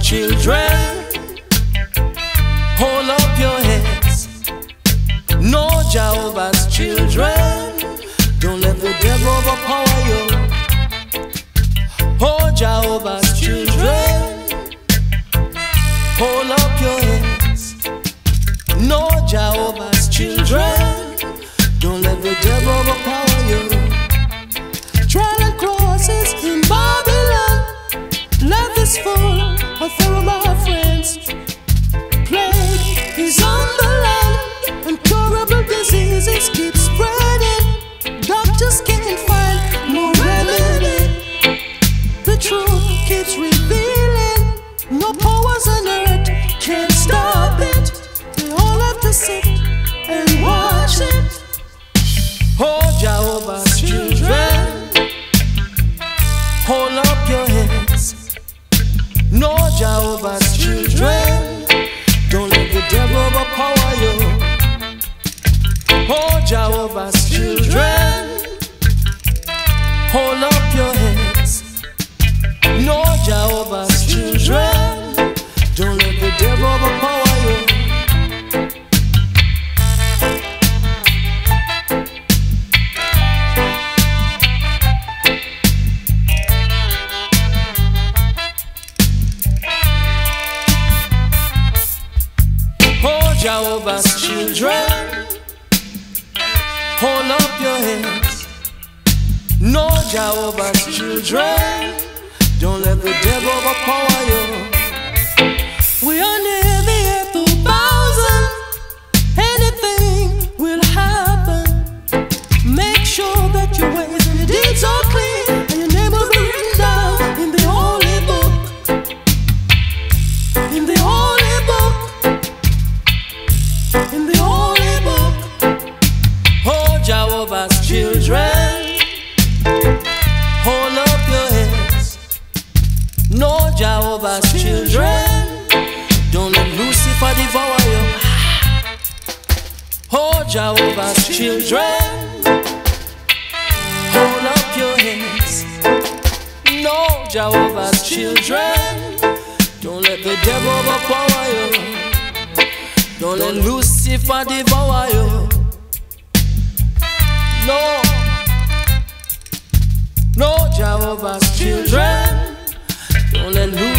children, hold up your heads. No, Jehovah's children, don't let the devil overpower you. Oh, Jehovah's children, hold up your heads. No, Jehovah's children, don't let the devil overpower you. Trial and crosses in Babylon, love is full of all my friends. Plague is on the land, incurable diseases keep spreading. Doctors can't find no remedy. The truth keeps revealing. No powers on earth can stop it. We all have to sit and watch it. Oh, Jehovah's children, hold up your heads. No, Jehovah's children, don't let the devil overpower you. Oh, Jehovah's children, hold up your heads. No, Jehovah's children, don't let the devil overpower you. Jehovah's children, hold up your heads. No, Jehovah's children, don't let the devil overpower you. We are near the 1,000. Anything will happen. Make sure that your ways and your deeds are clean, and your name will be written down in the holy book. In the holy book. In the holy book. Oh, Jehovah's children, hold up your heads. No, Jehovah's children, don't let Lucifer devour you. Oh, Jehovah's children, hold up your heads. No, Jehovah's children, don't let the devil overpower you. Don't let Lucifer devour you. No, no, Jehovah's children, don't let Lucifer